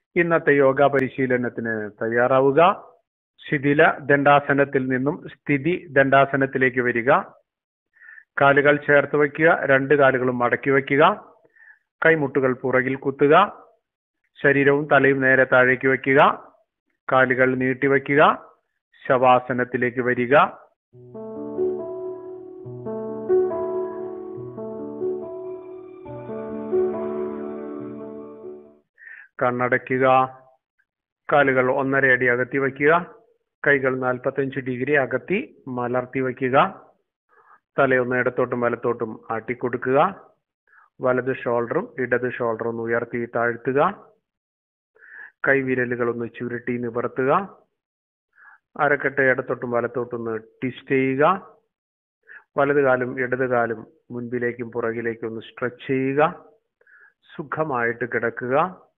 ഇന്നത്തെ യോഗ പരിശീലനത്തിന് തയ്യാറാവുക. ശിഥില ദണ്ഡാസനത്തിൽ നിന്നും സ്ഥിതി ദണ്ഡാസനത്തിലേക്ക് വരിക. കാലുകൾ ചേർത്ത് വയ്ക്കുക, രണ്ട് കാലുകളും മടക്കി വയ്ക്കുക. കൈമുട്ടുകൾ പുറകിൽ കുത്തുക. ശരീരവും തലയും നേരെ താഴേക്ക് വയ്ക്കുക. കാലുകൾ നീട്ടി വയ്ക്കുക. ശവാസനത്തിലേക്ക് വരിക. കണ്ണടയ്ക്കുക. കാലുകൾ 1.5 അടി അകത്തി വയ്ക്കുക. കൈകൾ 45 ഡിഗ്രി അകത്തി മലർത്തി വയ്ക്കുക. തലയൊന്ന് ഇടത്തോട്ടും വലത്തോട്ടും ആട്ടിക്കൊടുക്കുക. വലത് ഷോൾഡറും ഇടത് ഷോൾഡറും ഉയർത്തി താഴ്ത്തുക. കൈവിരലുകളൊന്ന് ചുരുട്ടി നിവർത്തുക. അരക്കെട്ട് ഇടത്തോട്ടും വലത്തോട്ടൊന്ന് ട്വിസ്റ്റ് ചെയ്യുക. വലത് കാലും ഇടത് കാലും മുൻപിലേക്കും പുറകിലേക്കും ഒന്ന് സ്ട്രെച്ച് ചെയ്യുക. സുഖമായിട്ട് കിടക്കുക.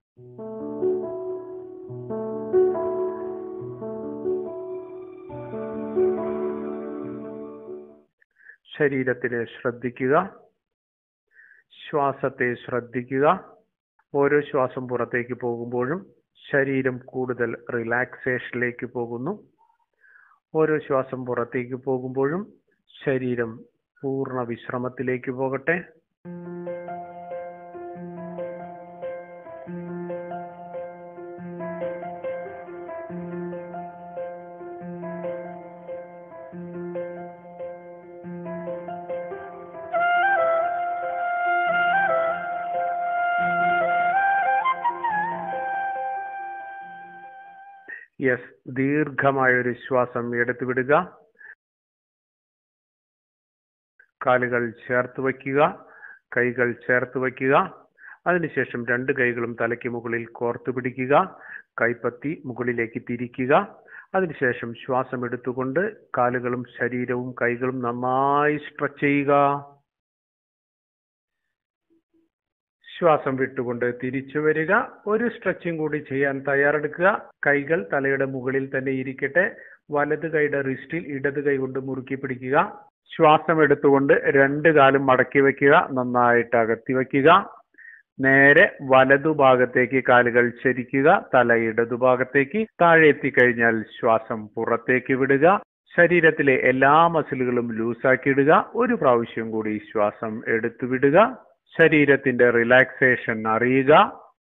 ശരീരത്തിനെ ശ്രദ്ധിക്കുക. ശ്വാസത്തെ ശ്രദ്ധിക്കുക. ഓരോ ശ്വാസം പുറത്തേക്ക് പോകുമ്പോഴും ശരീരം കൂടുതൽ റിലാക്സേഷനിലേക്ക് പോകുന്നു. ഓരോ ശ്വാസം പുറത്തേക്ക് പോകുമ്പോഴും ശരീരം പൂർണ്ണ വിശ്രമത്തിലേക്ക് പോകട്ടെ. ദീർഘമായൊരു ശ്വാസം എടുത്തു വിടുക. കാലുകൾ ചേർത്ത് വയ്ക്കുക. കൈകൾ ചേർത്ത് വയ്ക്കുക. അതിനുശേഷം രണ്ട് കൈകളും തലയ്ക്ക് മുകളിൽ കോർത്തു പിടിക്കുക. കൈപ്പത്തി മുകളിലേക്ക് തിരിക്കുക. അതിനുശേഷം ശ്വാസം എടുത്തുകൊണ്ട് കാലുകളും ശരീരവും കൈകളും നന്നായി സ്ട്രെച്ച് ചെയ്യുക. ശ്വാസം വിട്ടുകൊണ്ട് തിരിച്ചു വരിക. ഒരു സ്ട്രെച്ചിങ് കൂടി ചെയ്യാൻ തയ്യാറെടുക്കുക. കൈകൾ തലയുടെ മുകളിൽ തന്നെ ഇരിക്കട്ടെ. വലത് കൈയുടെ റിസ്റ്റിൽ ഇടത് കൈ കൊണ്ട് മുറുക്കി പിടിക്കുക. ശ്വാസം എടുത്തുകൊണ്ട് രണ്ട് കാലും മടക്കി വയ്ക്കുക. നന്നായിട്ട് അകത്തി വയ്ക്കുക. നേരെ വലതുഭാഗത്തേക്ക് കാലുകൾ ചരിക്കുക. തല ഇടതുഭാഗത്തേക്ക്. താഴെ എത്തിക്കഴിഞ്ഞാൽ ശ്വാസം പുറത്തേക്ക് വിടുക. ശരീരത്തിലെ എല്ലാ മസിലുകളും ലൂസാക്കി ഇടുക. ഒരു പ്രാവശ്യം കൂടി ശ്വാസം എടുത്തു വിടുക. ശരീരത്തിന്റെ റിലാക്സേഷൻ അറിയുക.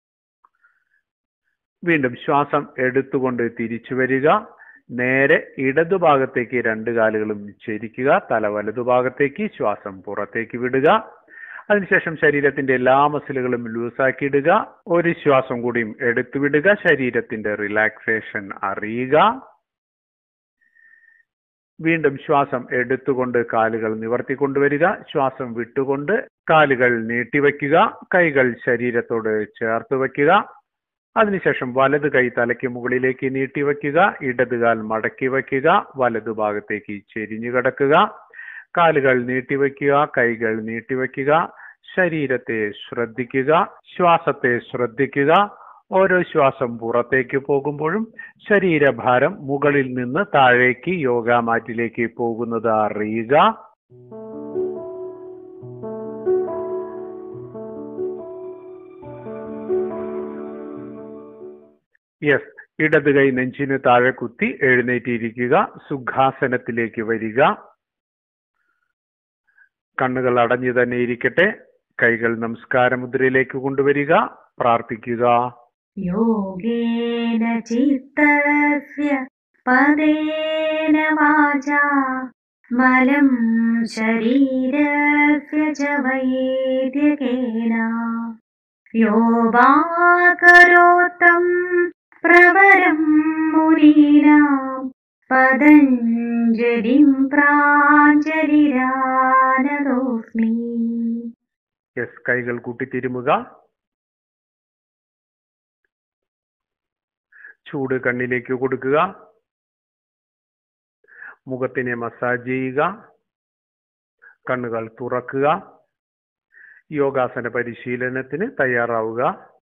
വീണ്ടും ശ്വാസം എടുത്തുകൊണ്ട് തിരിച്ചു വരിക. നേരെ ഇടതുഭാഗത്തേക്ക് രണ്ട് കാലുകളും ചരിക്കുക. തല വലതുഭാഗത്തേക്ക്. ശ്വാസം പുറത്തേക്ക് വിടുക. അതിനുശേഷം ശരീരത്തിന്റെ എല്ലാ മസിലുകളും ലൂസാക്കി ഇടുക. ഒരു ശ്വാസം കൂടിയും എടുത്തു വിടുക. ശരീരത്തിന്റെ റിലാക്സേഷൻ അറിയുക. വീണ്ടും ശ്വാസം എടുത്തുകൊണ്ട് കാലുകൾ നിവർത്തിക്കൊണ്ടുവരിക. ശ്വാസം വിട്ടുകൊണ്ട് കാലുകൾ നീട്ടിവെക്കുക. കൈകൾ ശരീരത്തോട് ചേർത്ത് വയ്ക്കുക. അതിനുശേഷം വലത് കൈ തലയ്ക്ക് മുകളിലേക്ക് നീട്ടിവെക്കുക. ഇടത് കാൽ മടക്കി വയ്ക്കുക. വലതു ഭാഗത്തേക്ക് ചെരിഞ്ഞു കിടക്കുക. കാലുകൾ നീട്ടിവെക്കുക. കൈകൾ നീട്ടിവെക്കുക. ശരീരത്തെ ശ്രദ്ധിക്കുക. ശ്വാസത്തെ ശ്രദ്ധിക്കുക. ഓരോ ശ്വാസം പുറത്തേക്ക് പോകുമ്പോഴും ശരീരഭാരം മുകളിൽ നിന്ന് താഴേക്ക് യോഗ മാറ്റിലേക്ക് പോകുന്നത് അറിയുക. ഇടത് കൈ നെഞ്ചിന് താഴെ കുത്തി എഴുന്നേറ്റിരിക്കുക. സുഖാസനത്തിലേക്ക് വരിക. കണ്ണുകൾ അടഞ്ഞു തന്നെ ഇരിക്കട്ടെ. കൈകൾ നമസ്കാര മുദ്രയിലേക്ക് കൊണ്ടുവരിക. പ്രാർത്ഥിക്കുക. യോഗേന ചിത്തസ്യ പദേന വാചാ മലം ശരീരസ്യ ച വൈദ്യകേന യോവാകരോത്തം പ്രവരം മുനീനാം പതഞ്ജലിം പ്രാഞ്ജലിരാനതോസ്മി. കൈകൾ കൂട്ടിത്തിരുമുക. ചൂട് കണ്ണിലേക്ക് കൊടുക്കുക. മുഖത്തിനെ മസാജ് ചെയ്യുക. കണ്ണുകൾ തുറക്കുക. യോഗാസന പരിശീലനത്തിന് തയ്യാറാവുക.